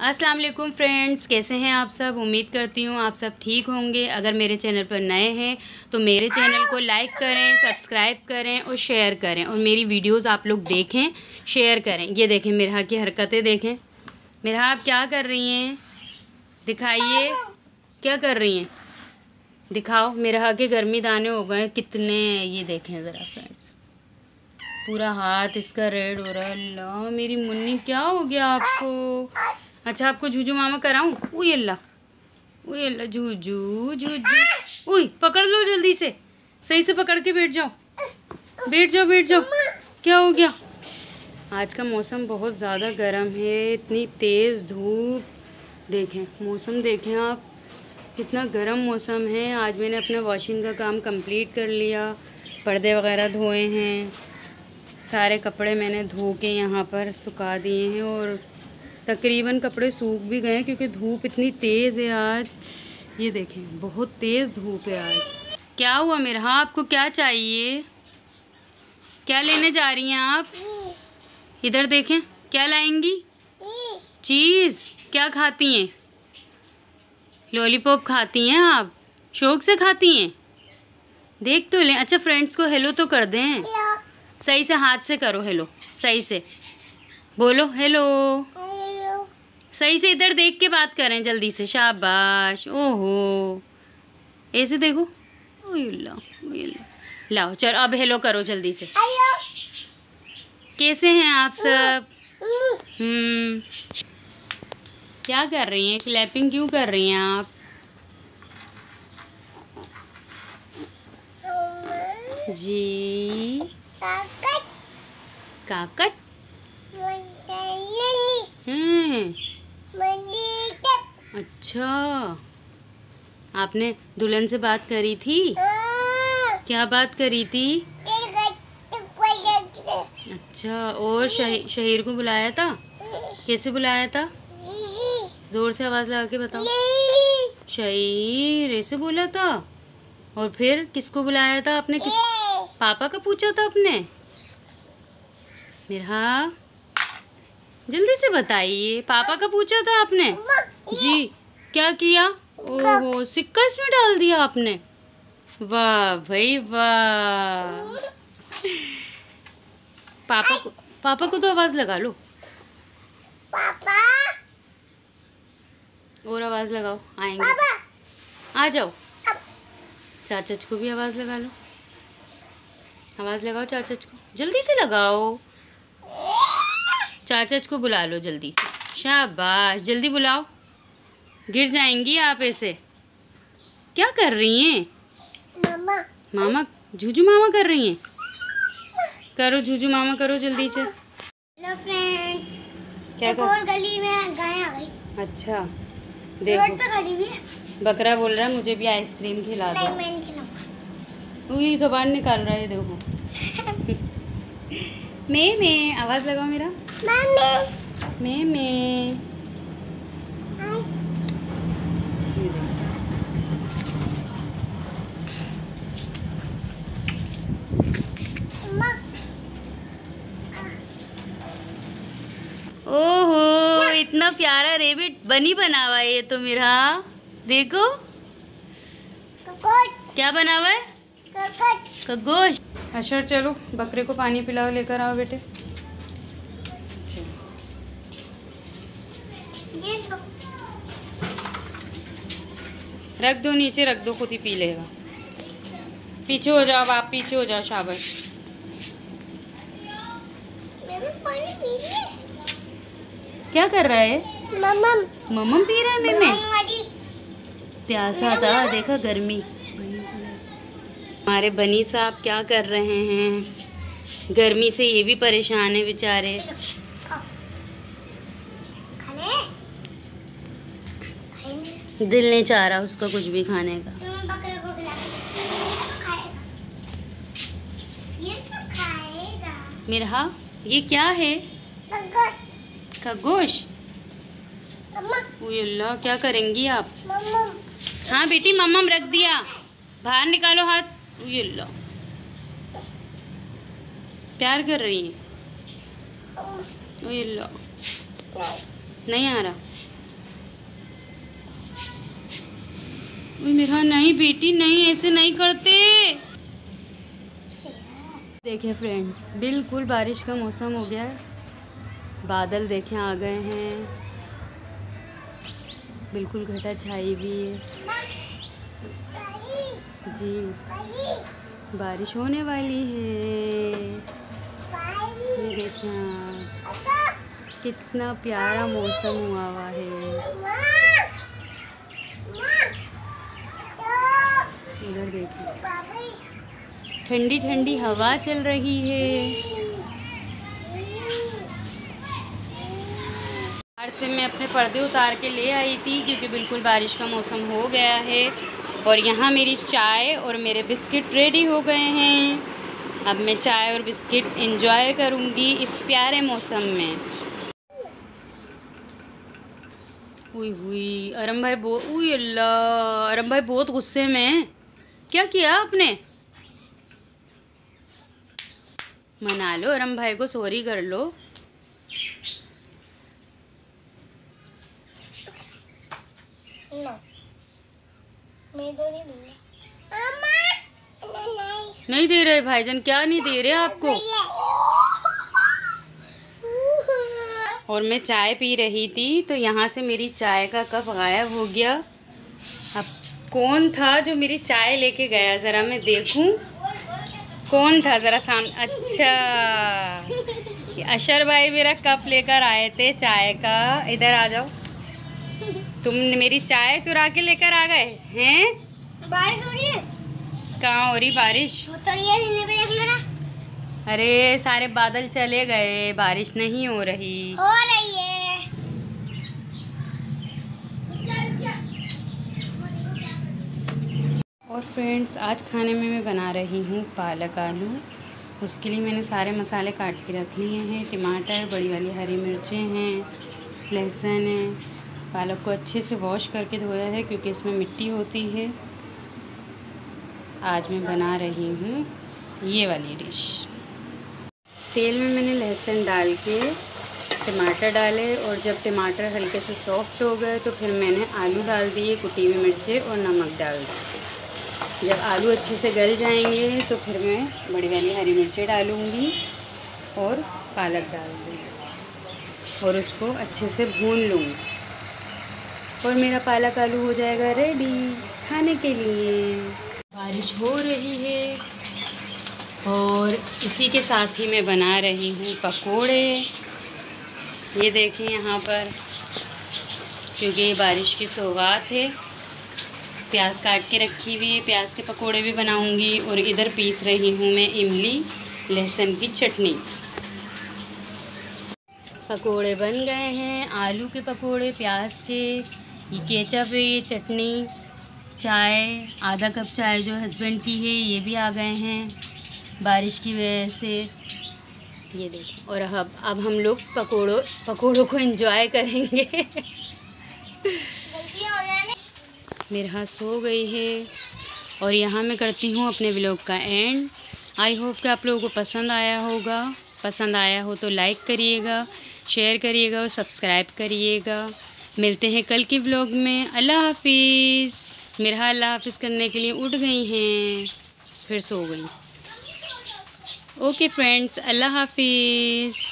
अस्सलाम वालेकुम फ्रेंड्स, कैसे हैं आप सब। उम्मीद करती हूँ आप सब ठीक होंगे। अगर मेरे चैनल पर नए हैं तो मेरे चैनल को लाइक करें, सब्सक्राइब करें और शेयर करें, और मेरी वीडियोस आप लोग देखें, शेयर करें। ये देखें मिरहा की हरकतें देखें। मिरहा आप क्या कर रही हैं, दिखाइए क्या कर रही हैं, दिखाओ। मिरहा के गर्मी दाने हो गए कितने, ये देखें ज़रा फ्रेंड्स। पूरा हाथ इसका रेड हो रहा है। अल्लाह मेरी मुन्नी, क्या हो गया आपको। अच्छा आपको जूजू मामा कराऊं। उई अल्लाह, उई अल्लाह, जूजू जूजू। उई पकड़ लो जल्दी से, सही से पकड़ के बैठ जाओ, बैठ जाओ बैठ जाओ। क्या हो गया। आज का मौसम बहुत ज़्यादा गर्म है, इतनी तेज़ धूप। देखें मौसम, देखें आप कितना गर्म मौसम है। आज मैंने अपना वॉशिंग का काम कंप्लीट कर लिया, पर्दे वगैरह धोए हैं, सारे कपड़े मैंने धो के यहाँ पर सुखा दिए हैं, और तकरीबन कपड़े सूख भी गए क्योंकि धूप इतनी तेज़ है आज। ये देखें बहुत तेज़ धूप है आज। क्या हुआ मेरा, हाँ आपको क्या चाहिए, क्या लेने जा रही हैं आप। इधर देखें क्या लाएंगी। चीज़ क्या खाती हैं, लॉलीपॉप खाती हैं आप, शौक से खाती हैं। देख तो लें। अच्छा फ्रेंड्स को हेलो तो कर दें, सही से हाथ से करो हेलो, सही से बोलो हेलो, सही से इधर देख के बात करें जल्दी से, शाबाश। ओहो ऐसे देखो। लाओ चलो अब हेलो करो जल्दी से। कैसे हैं आप सब। क्या कर रही हैं, क्लैपिंग क्यों कर रही हैं आप। जी काकट अच्छा आपने दुल्हन से बात करी थी, क्या बात करी थी। अच्छा और शहीर को बुलाया था, कैसे बुलाया था, जोर से आवाज़ लगा के बताओ। शहीर ऐसे बोला था। और फिर किसको बुलाया था आपने, किस पापा का पूछा था आपने। मिरहा जल्दी से बताइए, पापा का पूछा था आपने। जी क्या किया। ओहो सिक्का इसमें डाल दिया आपने, वाह भाई वाह। पापा को तो आवाज़ लगा लो, पापा और आवाज़ लगाओ, आएंगे आ जाओ। चाचच को भी आवाज़ लगा लो, आवाज़ लगाओ चाचच को, जल्दी से लगाओ। चाचच को बुला लो जल्दी से, शाबाश जल्दी बुलाओ, गिर जाएंगी आप ऐसे। क्या कर रही हैं मामा, मामा जूजू मामा कर रही हैं। करो जूजू मामा करो जल्दी से। हेलो फ्रेंड्स, क्या कर, और गली में गाय आ गई। अच्छा देखो रोड पे खड़ी हुई है। बकरा बोल रहा है मुझे भी आइसक्रीम खिला दो। मैं नहीं खिलाऊंगा। तू ही ज़बान निकाल रहा है देखो। मैं आवाज़ लगाओ मेरा, मैं ओहो इतना प्यारा रेबिट बनी बना हुआ है ये तो मेरा, देखो क्या बना हुआ है, खरगोश। अच्छा चलो बकरे को पानी पिलाओ, लेकर आओ बेटे। रख दो नीचे, रख दो, खुद ही पी लेगा। पीछे हो जाओ, आप पीछे हो जाओ, शाबाश। पानी पी रही है। क्या कर रहा है, मम्मम पी रहा है। मैं प्यासा था, देखा गर्मी। हमारे बनी साहब क्या कर रहे हैं, गर्मी से ये भी परेशान है बेचारे। दिल नहीं चाह रहा उसका कुछ भी खाने का। मिरहा ये क्या है, खरगोश। अल्लाह क्या करेंगी आप। हाँ बेटी मम्मम रख दिया, बाहर निकालो हाथ। अल्लाह प्यार कर रही है। अल्लाह नहीं आ रहा। मेरा नहीं बेटी, नहीं, ऐसे नहीं करते। देखिए फ्रेंड्स, बिल्कुल बारिश का मौसम हो गया है। बादल देखें आ गए हैं, बिल्कुल घटा छाई भी है जी। बारिश होने वाली है। ये देखें कितना प्यारा मौसम हुआ है। इधर देखिए ठंडी ठंडी हवा चल रही है। बाहर से मैं अपने पर्दे उतार के ले आई थी क्योंकि बिल्कुल बारिश का मौसम हो गया है। और यहाँ मेरी चाय और मेरे बिस्किट रेडी हो गए हैं। अब मैं चाय और बिस्किट एंजॉय करूँगी इस प्यारे मौसम में। हुई अरम भाई अल्लाह, अरम भाई बहुत गुस्से में है। क्या किया आपने? मना लो अरम भाई को, सॉरी कर लो। मैं तो नहीं दूंगी। नहीं दे रहे भाईजान, क्या नहीं दे रहे आपको? और मैं चाय पी रही थी तो यहाँ से मेरी चाय का कप गायब हो गया। अब कौन था जो मेरी चाय लेके गया, ज़रा मैं देखूं कौन था, ज़रा सामने। अच्छा, अशर भाई मेरा कप लेकर आए थे चाय का। इधर आ जाओ, तुम मेरी चाय चुरा के लेकर आ गए हैं। बारिश हो रही है। कहाँ हो रही बारिश? अरे सारे बादल चले गए, बारिश नहीं हो रही। हो रही है। और फ्रेंड्स, आज खाने में मैं बना रही हूँ पालक आलू। उसके लिए मैंने सारे मसाले काट के रख लिए हैं। टमाटर, बड़ी वाली हरी मिर्चें हैं, लहसुन है। पालक को अच्छे से वॉश करके धोया है क्योंकि इसमें मिट्टी होती है। आज मैं बना रही हूँ ये वाली डिश। तेल में मैंने लहसुन डाल के टमाटर डाले और जब टमाटर हल्के से सॉफ्ट हो गए तो फिर मैंने आलू डाल दिए, कुटी हुई मिर्चें और नमक डाल दी। जब आलू अच्छे से गल जाएंगे तो फिर मैं बड़ी वाली हरी मिर्चें डालूँगी और पालक डाल दूँगी और उसको अच्छे से भून लूँगी और मेरा पालक आलू हो जाएगा रेडी खाने के लिए। बारिश हो रही है और इसी के साथ ही मैं बना रही हूँ पकोड़े। ये देखें यहाँ पर, क्योंकि ये बारिश की सौगात है। प्याज काट के रखी हुई है, प्याज के पकोड़े भी बनाऊँगी। और इधर पीस रही हूँ मैं इमली लहसुन की चटनी। पकोड़े बन गए हैं, आलू के पकोड़े, प्याज के। ये केचप है, ये चटनी, चाय, आधा कप चाय जो हस्बैंड की है, ये भी आ गए हैं बारिश की वजह से। ये देखो। और अब हम लोग पकोड़ों को एंजॉय करेंगे। मेरे हाथ सो गई है और यहाँ मैं करती हूँ अपने व्लॉग का एंड। आई होप कि आप लोगों को पसंद आया होगा। पसंद आया हो तो लाइक करिएगा, शेयर करिएगा और सब्सक्राइब करिएगा। मिलते हैं कल के व्लॉग में। अल्लाह हाफिज़। मेरा अल्लाह हाफिज़ करने के लिए उठ गई हैं, फिर सो गई। ओके फ्रेंड्स, अल्लाह हाफिज़।